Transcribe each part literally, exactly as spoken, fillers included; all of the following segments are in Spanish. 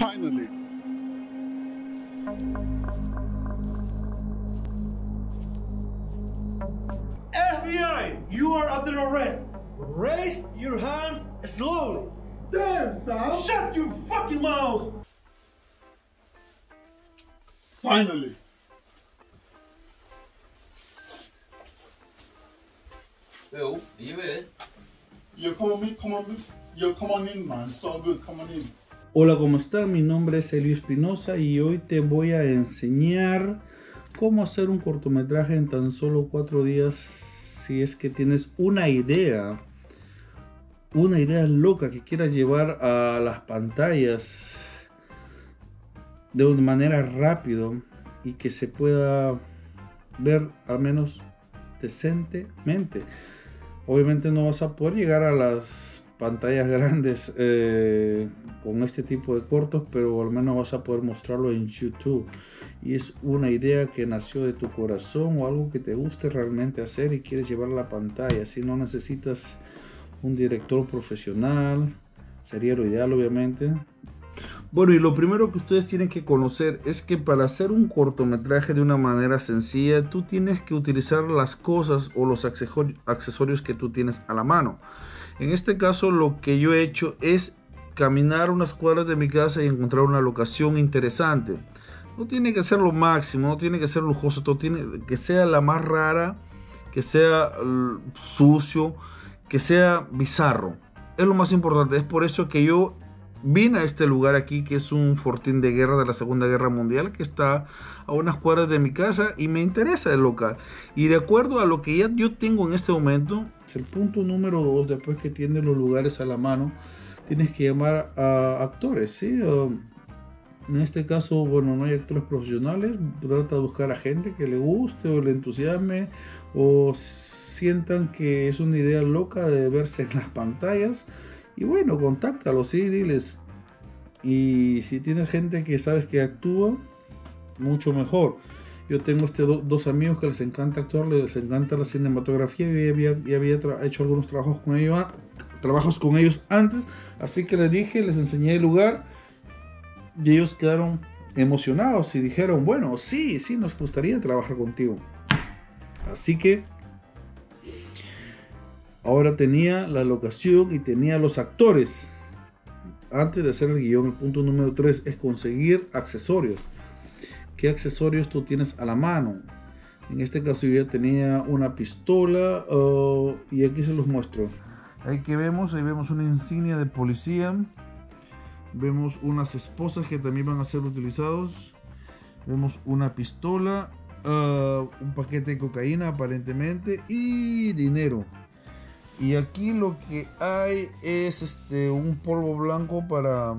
Finally. F B I, you are under arrest. Raise your hands slowly. Damn, Sal. Shut your fucking mouth. Finally. Bill, are you in? Yo, come on in, come on in. Yo, come on in, man. So good, come on in. Hola, ¿cómo están? Mi nombre es Elio Espinosa y hoy te voy a enseñar cómo hacer un cortometraje en tan solo cuatro días si es que tienes una idea, una idea loca que quieras llevar a las pantallas de una manera rápida y que se pueda ver al menos decentemente. Obviamente no vas a poder llegar a las pantallas grandes eh, con este tipo de cortos, pero al menos vas a poder mostrarlo en YouTube. Y es una idea que nació de tu corazón o algo que te guste realmente hacer y quieres llevar a la pantalla. Si no necesitas un director profesional, sería lo ideal, obviamente. Bueno, y lo primero que ustedes tienen que conocer es que para hacer un cortometraje de una manera sencilla, tú tienes que utilizar las cosas o los accesorios que tú tienes a la mano. En este caso, lo que yo he hecho es caminar unas cuadras de mi casa y encontrar una locación interesante. No tiene que ser lo máximo, no tiene que ser lujoso, todo tiene que sea la más rara, que sea uh, sucio, que sea bizarro. Es lo más importante. Es por eso que yo vine a este lugar aquí, que es un fortín de guerra de la Segunda Guerra Mundial, que está a unas cuadras de mi casa y me interesa el local. Y de acuerdo a lo que ya yo tengo en este momento, es el punto número dos, después que tienes los lugares a la mano, tienes que llamar a actores, ¿sí? Uh, en este caso, bueno, no hay actores profesionales, trata de buscar a gente que le guste o le entusiasme o sientan que es una idea loca de verse en las pantallas. Y bueno, contáctalos, sí, diles. Y si tienes gente que sabes que actúa, mucho mejor. Yo tengo este do, dos amigos que les encanta actuar, les encanta la cinematografía. Yo ya había, ya había hecho algunos trabajos con ellos, trabajos con ellos antes. Así que les dije, les enseñé el lugar. Y ellos quedaron emocionados y dijeron, bueno, sí, sí, nos gustaría trabajar contigo. Así que ahora tenía la locación y tenía los actores. Antes de hacer el guión, el punto número tres es conseguir accesorios. ¿Qué accesorios tú tienes a la mano? En este caso yo ya tenía una pistola uh, y aquí se los muestro. Ahí que vemos, ahí vemos una insignia de policía. Vemos unas esposas que también van a ser utilizados. Vemos una pistola, uh, un paquete de cocaína aparentemente y dinero. Y aquí lo que hay es este un polvo blanco para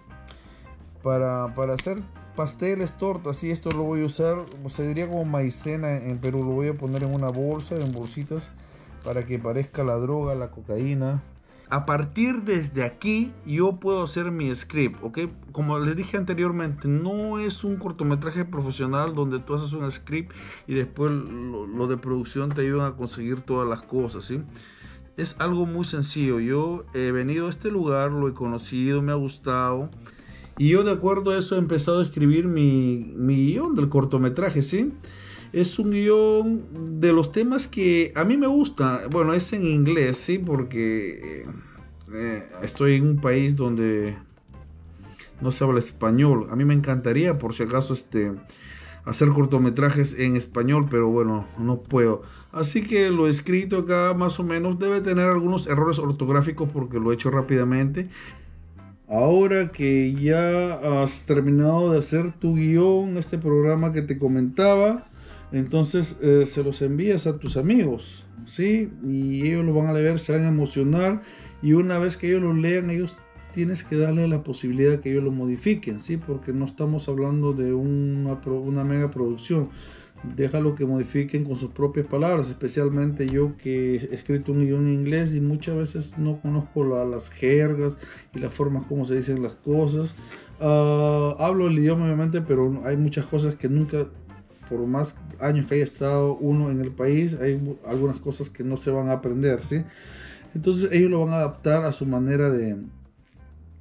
para, para hacer pasteles, tortas. Y esto lo voy a usar, se diría como maicena en Perú. Lo voy a poner en una bolsa, en bolsitas, para que parezca la droga, la cocaína. A partir desde aquí yo puedo hacer mi script, ¿ok? Como les dije anteriormente, no es un cortometraje profesional donde tú haces un script y después lo, lo de producción te ayudan a conseguir todas las cosas, ¿sí? Es algo muy sencillo. Yo he venido a este lugar, lo he conocido, me ha gustado. Y yo de acuerdo a eso he empezado a escribir mi, mi guión del cortometraje, ¿sí? Es un guión de los temas que a mí me gusta. Bueno, es en inglés, ¿sí? Porque eh, estoy en un país donde no se habla español. A mí me encantaría, por si acaso, este... hacer cortometrajes en español, pero bueno, no puedo. Así que lo he escrito acá más o menos. Debe tener algunos errores ortográficos porque lo he hecho rápidamente. Ahora que ya has terminado de hacer tu guión, este programa que te comentaba, entonces eh, se los envías a tus amigos, ¿sí? Y ellos lo van a leer, se van a emocionar. Y una vez que ellos lo lean, ellos tienes que darle la posibilidad que ellos lo modifiquen, ¿sí? Porque no estamos hablando de una, una mega producción. Déjalo que modifiquen con sus propias palabras, especialmente yo que he escrito un guión en inglés y muchas veces no conozco la, las jergas y las formas como se dicen las cosas. Uh, hablo el idioma obviamente, pero hay muchas cosas que nunca, por más años que haya estado uno en el país, hay algunas cosas que no se van a aprender, ¿sí? Entonces ellos lo van a adaptar a su manera de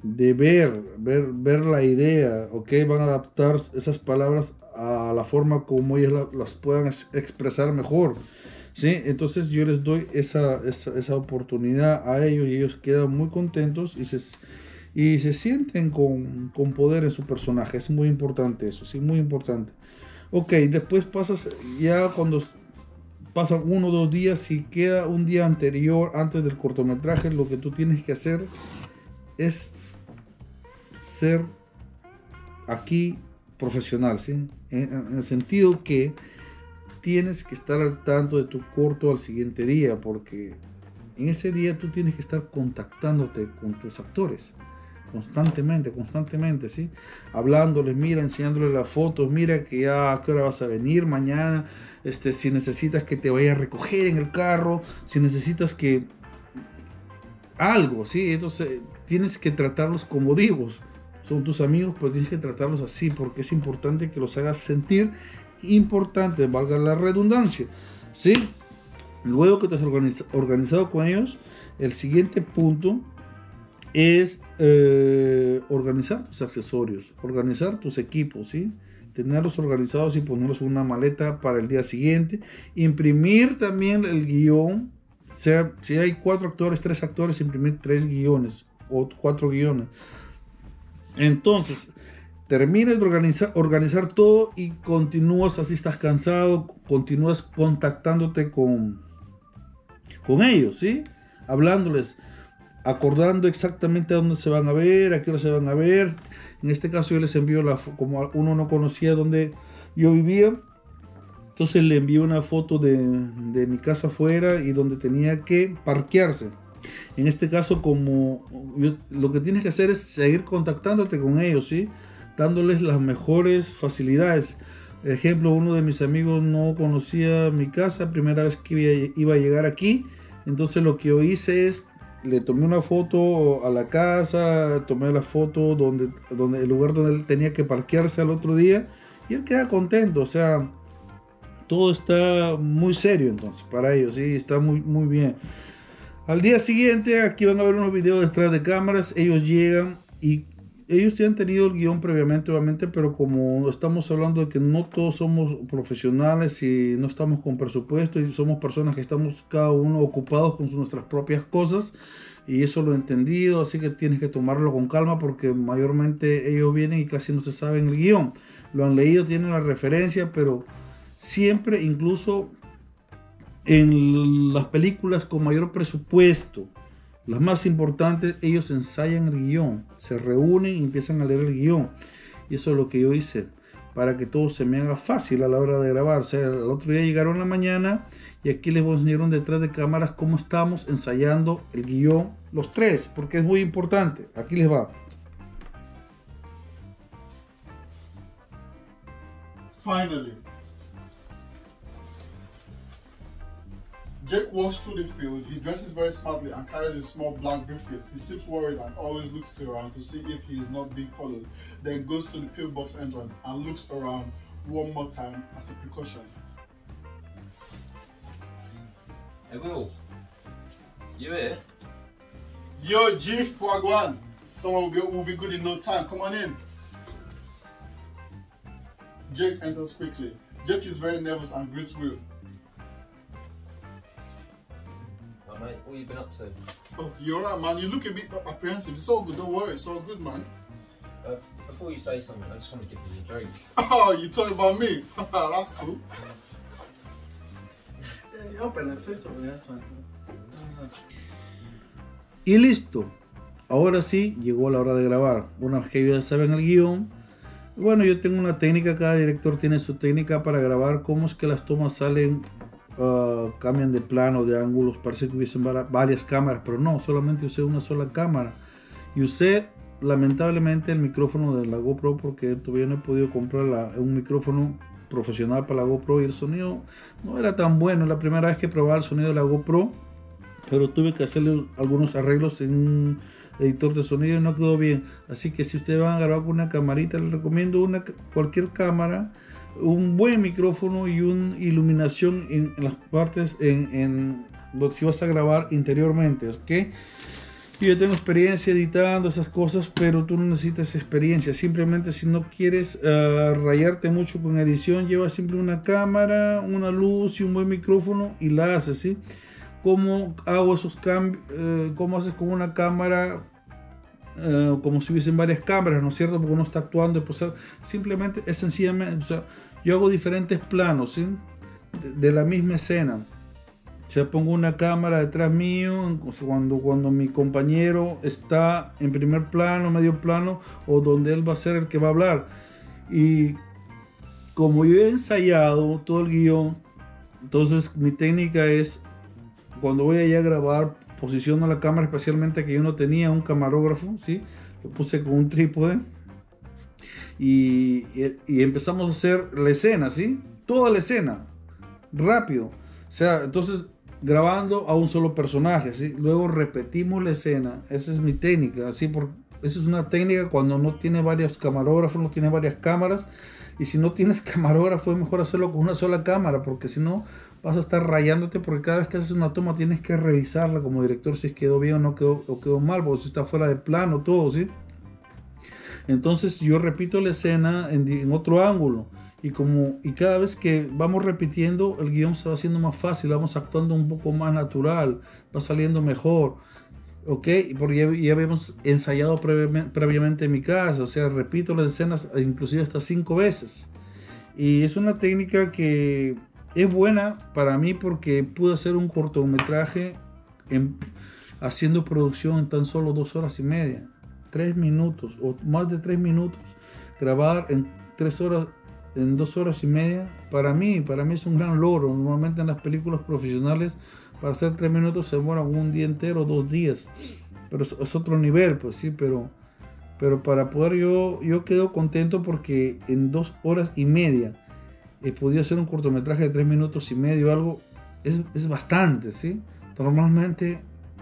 de ver, ver, ver la idea, ¿ok? Van a adaptar esas palabras a la forma como ellos la, las puedan ex expresar mejor, ¿sí? Entonces yo les doy esa, esa, esa oportunidad a ellos y ellos quedan muy contentos y se, y se sienten con, con poder en su personaje. Es muy importante eso, sí, muy importante. Ok, después pasas, ya cuando pasan uno o dos días, si queda un día anterior, antes del cortometraje, lo que tú tienes que hacer es ser aquí profesional, ¿sí? En, en el sentido que tienes que estar al tanto de tu corto al siguiente día, porque en ese día tú tienes que estar contactándote con tus actores constantemente, constantemente, ¿sí? Hablándoles, mira, enseñándoles las fotos, mira que ya a qué hora vas a venir mañana, este, si necesitas que te vaya a recoger en el carro, si necesitas que algo, ¿sí? Entonces tienes que tratarlos como divos. Son tus amigos, pues tienes que tratarlos así, porque es importante que los hagas sentir importantes, valga la redundancia, ¿sí? Luego que te has organiz organizado con ellos, el siguiente punto es eh, organizar tus accesorios, organizar tus equipos, ¿sí? Tenerlos organizados y ponerlos en una maleta para el día siguiente. Imprimir también el guión. O sea, si hay cuatro actores, tres actores, imprimir tres guiones o cuatro guiones. Entonces, terminas de organizar, organizar todo y continúas, así estás cansado, continúas contactándote con, con ellos, ¿sí? Hablándoles, acordando exactamente a dónde se van a ver, a qué hora se van a ver. En este caso yo les envío, la, como uno no conocía dónde yo vivía, entonces le envío una foto de, de mi casa afuera y donde tenía que parquearse. En este caso, como yo, lo que tienes que hacer es seguir contactándote con ellos, ¿sí? Dándoles las mejores facilidades. Ejemplo, uno de mis amigos no conocía mi casa, primera vez que iba a llegar aquí, entonces lo que yo hice es le tomé una foto a la casa, tomé la foto donde, donde el lugar donde él tenía que parquearse al otro día y él queda contento. O sea, todo está muy serio entonces para ellos, sí, está muy, muy bien. Al día siguiente, aquí van a ver unos videos detrás de cámaras. Ellos llegan y ellos ya han tenido el guión previamente, obviamente, pero como estamos hablando de que no todos somos profesionales y no estamos con presupuesto y somos personas que estamos cada uno ocupados con nuestras propias cosas, y eso lo he entendido, así que tienes que tomarlo con calma porque mayormente ellos vienen y casi no se saben el guión. Lo han leído, tienen la referencia, pero siempre, incluso en las películas con mayor presupuesto, las más importantes, ellos ensayan el guión, se reúnen y empiezan a leer el guión. Y eso es lo que yo hice, para que todo se me haga fácil a la hora de grabar. O sea, el otro día llegaron en la mañana y aquí les voy a enseñar detrás de cámaras cómo estamos ensayando el guión los tres, porque es muy importante. Aquí les va. Finally, Jake walks through the field. He dresses very smartly and carries a small black briefcase. He seems worried and always looks around to see if he is not being followed. Then goes to the pillbox entrance and looks around one more time as a precaution. Hey Will, you here? Yo, G, Wagwan. Come on, we'll be, we'll be good in no time. Come on in. Jake enters quickly. Jake is very nervous and greets Will. Oh, mate, what have you been up to? Oh, you're right, man. You look a bit apprehensive. It's all good. Don't worry. It's all good, man. Uh, before you say something, I just want to give you a drink. Oh, you talking about me? That's cool. Y listo. Ahora sí, llegó la hora de grabar. Una vez que ellos ya saben el guión. Bueno, yo tengo una técnica, cada director tiene su técnica para grabar. Cómo es que las tomas salen, uh, cambian de plano, de ángulos. Parece que hubiesen varias cámaras, pero no, solamente usé una sola cámara. Y usé, lamentablemente, el micrófono de la GoPro porque todavía no he podido comprar la, un micrófono profesional para la GoPro y el sonido no era tan bueno. La primera vez que probaba el sonido de la GoPro, pero tuve que hacerle algunos arreglos en un editor de sonido y no quedó bien. Así que si ustedes van a grabar con una camarita, les recomiendo una, cualquier cámara, un buen micrófono y una iluminación en, en las partes, en, en donde si vas a grabar interiormente, ¿ok? Yo tengo experiencia editando esas cosas, pero tú no necesitas experiencia. Simplemente si no quieres uh, rayarte mucho con edición, lleva siempre una cámara, una luz y un buen micrófono y la haces, ¿sí? ¿Cómo hago esos cambios? Uh, ¿Cómo haces con una cámara? Uh, como si hubiesen varias cámaras, ¿no es cierto? Porque uno está actuando y pues, simplemente es sencillamente, o sea, yo hago diferentes planos, ¿sí? de, de la misma escena. O sea, pongo una cámara detrás mío cuando, cuando mi compañero está en primer plano, medio plano, o donde él va a ser el que va a hablar. Y como yo he ensayado todo el guión, entonces mi técnica es, cuando voy allá a grabar, posiciono la cámara, especialmente que yo no tenía un camarógrafo, ¿sí? Lo puse con un trípode y, y, y empezamos a hacer la escena, ¿sí? Toda la escena, rápido. O sea, entonces grabando a un solo personaje, ¿sí? Luego repetimos la escena. Esa es mi técnica, ¿sí? Porque esa es una técnica cuando no tiene varios camarógrafos, no tiene varias cámaras. Y si no tienes camarógrafo es mejor hacerlo con una sola cámara, porque si no vas a estar rayándote, porque cada vez que haces una toma tienes que revisarla como director si quedó bien o no quedó, o quedó mal, porque si está fuera de plano todo, ¿sí? Entonces yo repito la escena en, en otro ángulo. Y, como, y cada vez que vamos repitiendo, el guión se va haciendo más fácil, vamos actuando un poco más natural, va saliendo mejor, ¿ok? Porque ya, ya habíamos ensayado previamente, previamente en mi casa, o sea, repito las escenas inclusive hasta cinco veces. Y es una técnica que es buena para mí porque pude hacer un cortometraje en, haciendo producción en tan solo dos horas y media, tres minutos o más de tres minutos, grabar en tres horas, en dos horas y media, para mí, para mí es un gran logro. Normalmente en las películas profesionales, para hacer tres minutos se demoran un día entero, dos días, pero es, es otro nivel, pues sí, pero, pero para poder yo, yo quedo contento porque en dos horas y media he podido hacer un cortometraje de tres minutos y medio, algo, es, es bastante, sí. Normalmente,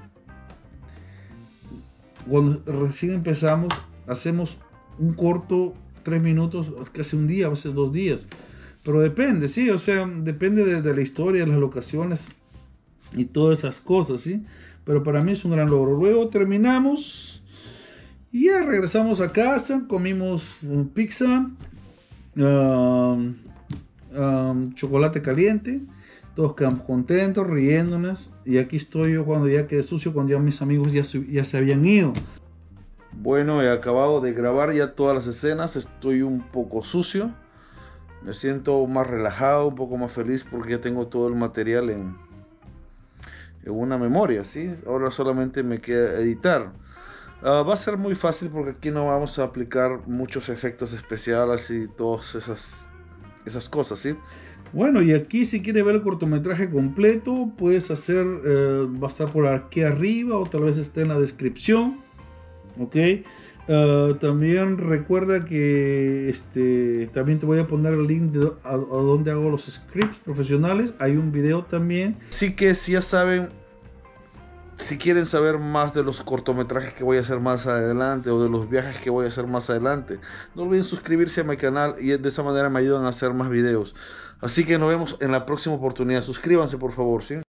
cuando recién empezamos, hacemos un corto tres minutos, casi un día, a veces dos días, pero depende, sí, o sea, depende de, de la historia, de las locaciones y todas esas cosas, sí, pero para mí es un gran logro. Luego terminamos y ya regresamos a casa, comimos pizza, um, um, chocolate caliente, todos quedamos contentos, riéndonos, y aquí estoy yo cuando ya quedé sucio, cuando ya mis amigos ya se, ya se habían ido. Bueno, he acabado de grabar ya todas las escenas, estoy un poco sucio, me siento más relajado, un poco más feliz porque ya tengo todo el material en, en una memoria, ¿sí? Ahora solamente me queda editar. Uh, va a ser muy fácil porque aquí no vamos a aplicar muchos efectos especiales y todas esas, esas cosas, ¿sí? Bueno, y aquí si quieres ver el cortometraje completo, puedes hacer, eh, va a estar por aquí arriba o tal vez esté en la descripción. Ok, uh, también recuerda que este, también te voy a poner el link de, a, a donde hago los scripts profesionales. Hay un video también. Así que si ya saben, si quieren saber más de los cortometrajes que voy a hacer más adelante o de los viajes que voy a hacer más adelante, no olviden suscribirse a mi canal y de esa manera me ayudan a hacer más videos. Así que nos vemos en la próxima oportunidad. Suscríbanse por favor, ¿sí?